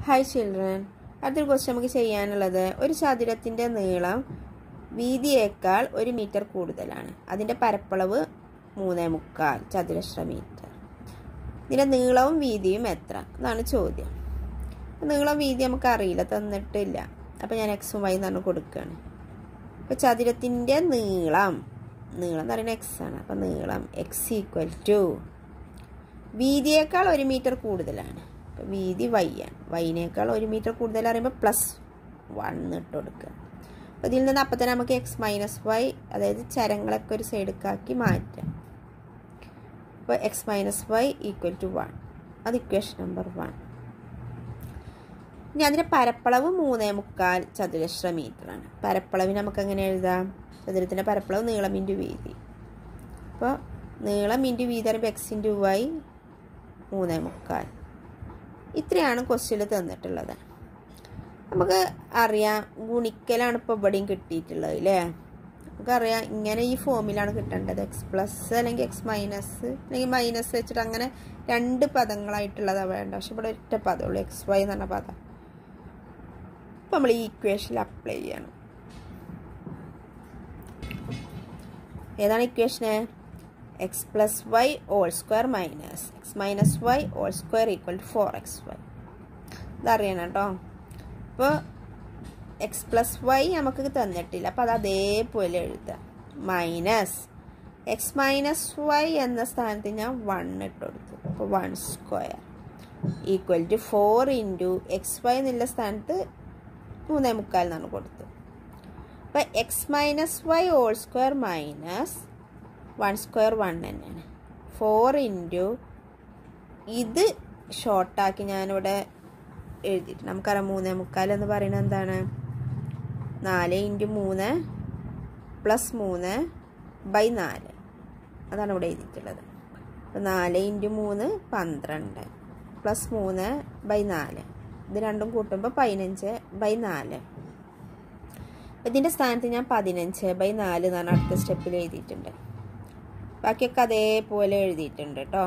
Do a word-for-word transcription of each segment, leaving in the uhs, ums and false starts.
Hi children. അടുത്തൊരു question നമുക്ക് ചെയ്യാനുള്ളത് ഒരു ചതുരത്തിന്റെ നീളം വീതിയേക്കാൾ ഒരു മീറ്റർ കൂടുതലാണ്. അതിന്റെ പരപ്പളവ് മൂന്ന് മുക്കാൽ ചതുരശ്ര മീറ്റർ. ഇതിന്റെ നീളവും വീതിയും എത്ര? അതാണ് ചോദ്യം. നീളം വീതി നമുക്ക് അറിയില്ല, തന്നിട്ടില്ല. അപ്പോൾ ഞാൻ എക്സും വൈ എന്നാണ് കൊടുക്കുകയാണ്. അപ്പോൾ ചതുരത്തിന്റെ നീളം നീളം എന്ന് പറയുന്നത് എക്സ് ആണ്. അപ്പോൾ നീളം എക്സ് ഈക്വൽ ടു വീതിയേക്കാൾ ഒരു മീറ്റർ കൂടുതലാണ്. അപ്പോൾ വീതി വൈ ആണ്. വൈനേക്കാൾ ഒരു മീറ്റർ കൂടുതൽ അറിയുമ്പോൾ പ്ലസ് വൺ ഇട്ട് കൊടുക്കുക. അപ്പോൾ ഇതിൽ നിന്ന് അപ്പം തന്നെ നമുക്ക് എക്സ് മൈനസ് വൈ, അതായത് ചരങ്ങളൊക്കെ ഒരു സൈഡിലേക്കാക്കി മാറ്റാം. അപ്പോൾ X minus Y equal to one. അത് ഇക്വേഷൻ നമ്പർ വൺ. ഇനി അതിൻ്റെ പരപ്പളവ് മൂന്നേ മുക്കാൽ ചതുരശ്ര മീറ്ററാണ്. പരപ്പളവിന് നമുക്ക് എങ്ങനെ എഴുതാം? ചതുരത്തിൻ്റെ പരപ്പളവ് നീളം ഇൻറ്റു വീതി. അപ്പോൾ നീളം ഇൻറ്റു വീതി പറയുമ്പോൾ എക്സ് ഇൻറ്റു വൈ മൂന്നേ മുക്കാൽ. ഇത്രയാണ് ക്വസ്റ്റ്യനിൽ തന്നിട്ടുള്ളത്. നമുക്ക് അറിയാം ഗുണിക്കലാണ് ഇപ്പോൾ ഇവിടെയും കിട്ടിയിട്ടുള്ളത് അല്ലേ. നമുക്കറിയാം ഇങ്ങനെ ഈ ഫോമിലാണ് കിട്ടേണ്ടത്. എക്സ് പ്ലസ് അല്ലെങ്കിൽ എക്സ് മൈനസ് അല്ലെങ്കിൽ മൈനസ് വെച്ചിട്ട് അങ്ങനെ രണ്ട് പദങ്ങളായിട്ടുള്ളതാണ് വേണ്ട. പക്ഷെ ഇവിടെ ഒറ്റ പദമുള്ളൂ, എക്സ് വൈ എന്ന് പറഞ്ഞ പദം. അപ്പം നമ്മൾ ഈ ഇക്വേഷനിൽ അപ്ലൈ ചെയ്യണം. ഏതാണ് ഇക്വേഷന്? X plus Y whole square minus X minus Y whole square equal to four X Y. ഇതറിയണം കേട്ടോ. അപ്പോൾ എക്സ് പ്ലസ് വൈ നമുക്ക് തന്നിട്ടില്ല, അപ്പോൾ അത് അതേപോലെ എഴുതാം. മൈനസ് എക്സ് മൈനസ് വൈ എന്ന സ്ഥാനത്ത് ഞാൻ വൺ ഇട്ട് കൊടുത്തു. അപ്പോൾ one square equal to four into X Y എന്നുള്ള സ്ഥാനത്ത് മൂന്നേ മുക്കാൽ എന്നാണ് കൊടുത്തു. അപ്പോൾ X minus Y whole square minus one square one തന്നെയാണ്. ഫോർ ഇൻറ്റു ഇത് ഷോർട്ടാക്കി ഞാനിവിടെ എഴുതിയിട്ട് നമുക്കറിയാം മൂന്നേ മുക്കാൽ എന്ന് പറയുന്നത് എന്താണ്? നാല് ഇൻറ്റു മൂന്ന് പ്ലസ് മൂന്ന് ബൈ നാല്. അതാണ് ഇവിടെ എഴുതിയിട്ടുള്ളത്. അപ്പോൾ നാല് ഇൻറ്റു മൂന്ന് പന്ത്രണ്ട് പ്ലസ് മൂന്ന് ബൈ നാല്. ഇത് രണ്ടും കൂട്ടുമ്പോൾ പതിനഞ്ച് ബൈ നാല്. ഇതിൻ്റെ സ്ഥാനത്ത് ഞാൻ പതിനഞ്ച് ബൈ നാല് എന്നാണ് അടുത്ത സ്റ്റെപ്പിൽ എഴുതിയിട്ടുണ്ട്. ബാക്കിയൊക്കെ അതേപോലെ എഴുതിയിട്ടുണ്ട് കേട്ടോ.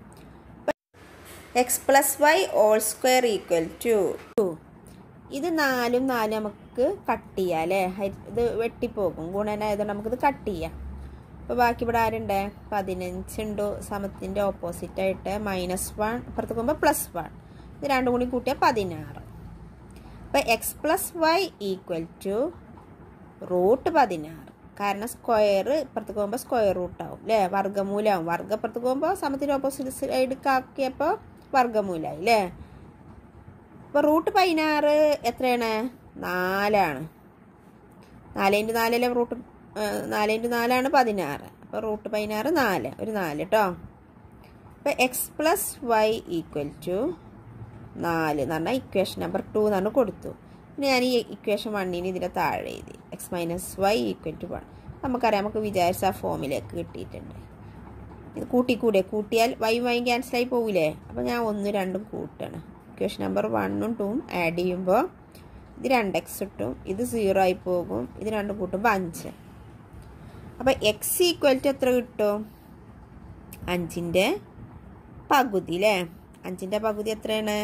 X plus Y whole square equal to two. ഇത് നാലും നാലും നമുക്ക് കട്ട് ചെയ്യാം അല്ലേ. ഇത് വെട്ടിപ്പോകും, ഗുണനായതുകൊണ്ട് നമുക്കിത് കട്ട് ചെയ്യാം. അപ്പോൾ ബാക്കി ഇവിടെ ആരുണ്ട്? പതിനഞ്ചുണ്ട് സമത്തിൻ്റെ ഓപ്പോസിറ്റായിട്ട് മൈനസ് വൺ, അപ്പുറത്ത് പോകുമ്പോൾ പ്ലസ് വൺ. ഇത് രണ്ടും കൂടി കൂട്ടിയാൽ പതിനാറ്. അപ്പോൾ X plus Y equal to root പതിനാറ്. കാരണം സ്ക്വയർ ഇപ്പുറത്ത് പോകുമ്പോൾ സ്ക്വയർ റൂട്ടാവും അല്ലേ, വർഗ്ഗമൂലമാവും. വർഗ്ഗം ഇപ്പുറത്ത് പോകുമ്പോൾ സമത്തിൻ്റെ ഓപ്പോസിറ്റ് സൈഡിലേക്കാക്കിയപ്പോൾ വർഗ്ഗമൂലമായി അല്ലേ. അപ്പോൾ റൂട്ട് പതിനാറ് എത്രയാണ്? നാലാണ്. നാല് ഇൻറ്റു നാലല്ലേ റൂട്ട്, നാല് ഇൻറ്റു നാലാണ് പതിനാറ്. അപ്പോൾ റൂട്ട് പതിനാറ് നാല്, ഒരു നാല് കേട്ടോ. അപ്പോൾ X plus Y equal to നാല് എന്ന് പറഞ്ഞാൽ ഇക്വേഷൻ നമ്പർ ടു എന്നാണ് കൊടുത്തു. പിന്നെ ഞാൻ ഈ ഇക്വേഷൻ വണ്ണിന് ഇതിൻ്റെ താഴെ എഴുതി X minus Y equal to one. നമുക്കറിയാം നമുക്ക് വിചാരിച്ച ആ ഫോമിലേക്ക് കിട്ടിയിട്ടുണ്ട്. ഇത് കൂട്ടിക്കൂടെ, കൂട്ടിയാൽ വൈ വൈ ക്യാൻസലായി പോകില്ലേ. അപ്പോൾ ഞാൻ ഒന്ന് രണ്ടും കൂട്ടാണ്. ഇക്വേഷൻ നമ്പർ വണ്ണും ടൂവും ആഡ് ചെയ്യുമ്പോൾ ഇത് രണ്ട് എക്സ് കിട്ടും, ഇത് സീറോ ആയി പോകും. ഇത് രണ്ടും കൂട്ടുമ്പോൾ അഞ്ച്. അപ്പോൾ എക്സ് ഈക്വൽ ടു എത്ര കിട്ടും? അഞ്ചിൻ്റെ പകുതി അല്ലേ. അഞ്ചിൻ്റെ പകുതി എത്രയാണ്?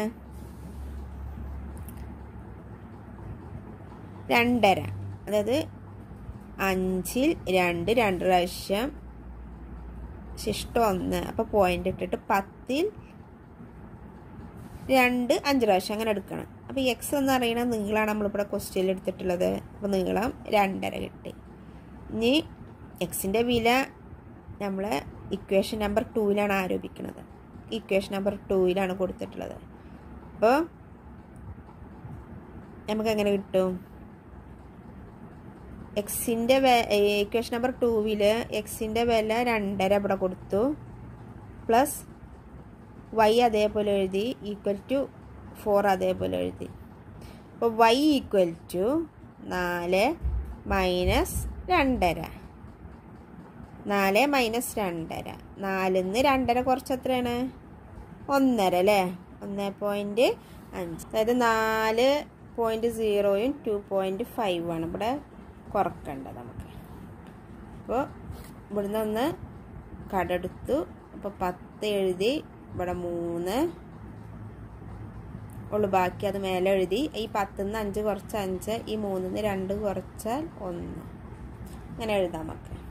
രണ്ടര. അതായത് അഞ്ചിൽ രണ്ട് രണ്ട് പ്രാവശ്യം ശിഷ്ടം ഒന്ന്. അപ്പോൾ പോയിന്റ് ഇട്ടിട്ട് പത്തിൽ രണ്ട് അഞ്ച് പ്രാവശ്യം അങ്ങനെ എടുക്കണം. അപ്പോൾ എക്സ് എന്ന് പറയുന്ന നീളമാണ് നമ്മളിവിടെ ക്വസ്റ്റ്യനിൽ എടുത്തിട്ടുള്ളത്. അപ്പോൾ നീളം രണ്ടര കിട്ടി. ഇനി എക്സിൻ്റെ വില നമ്മൾ ഇക്വേഷൻ നമ്പർ ടൂവിലാണ് ആരോപിക്കുന്നത്. ഇക്വേഷൻ നമ്പർ ടൂവിലാണ് കൊടുത്തിട്ടുള്ളത്. അപ്പോൾ നമുക്കെങ്ങനെ കിട്ടും? എക്സിൻ്റെ ഇക്വേഷൻ നമ്പർ ടൂവിൽ എക്സിൻ്റെ വില രണ്ടര ഇവിടെ കൊടുത്തു, പ്ലസ് വൈ അതേപോലെ എഴുതി, ഈക്വൽ ടു ഫോർ അതേപോലെ എഴുതി. അപ്പോൾ വൈ ഈക്വൽ ടു നാല് മൈനസ് രണ്ടര. നാല് മൈനസ് രണ്ടര, നാലിൽ നിന്ന് രണ്ടര കുറച്ച് എത്രയാണ്? ഒന്നര അല്ലേ. ഒന്ന് പോയിൻറ്റ് അഞ്ച്. അതായത് നാല് പോയിൻറ്റ് സീറോയും ടു പോയിൻറ്റ് ഫൈവ് ആണ് ഇവിടെ കുറക്കേണ്ടത് നമുക്ക്. അപ്പോൾ ഇവിടുന്ന് ഒന്ന് കടെടുത്തു. അപ്പോൾ പത്ത് എഴുതി, ഇവിടെ മൂന്ന് ഉള്ളു ബാക്കി. അത് മേലെ എഴുതി. ഈ പത്തുനിന്ന് അഞ്ച് കുറച്ച് അഞ്ച്, ഈ മൂന്നിന്ന് രണ്ട് കുറച്ചാൽ ഒന്ന്, അങ്ങനെ എഴുതാം നമുക്ക്.